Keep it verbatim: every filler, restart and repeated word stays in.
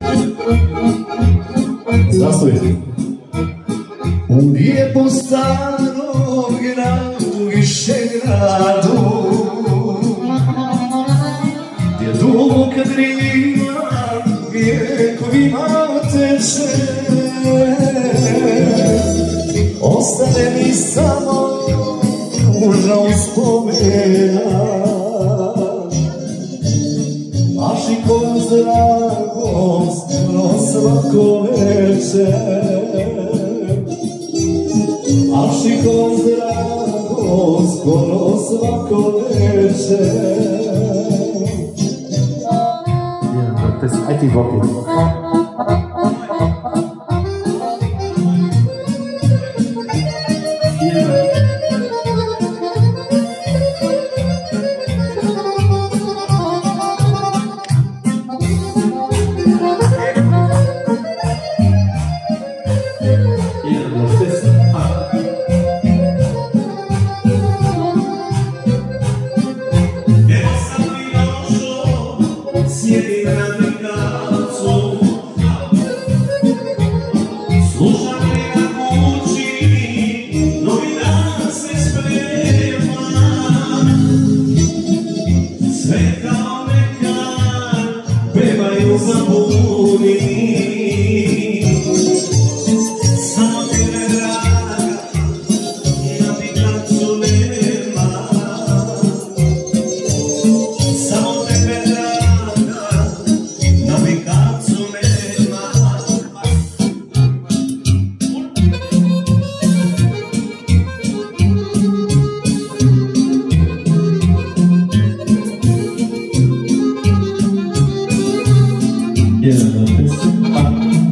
Здравствуй. Uvijek po starom gradu, više gradu, gdje duboka drina vjekovima teče, ostane mi samo ružna uspomena. Maši ko zrakom skoro svako večer, maši ko zrakom skoro svako večer. Aj ti vopi. Yeah,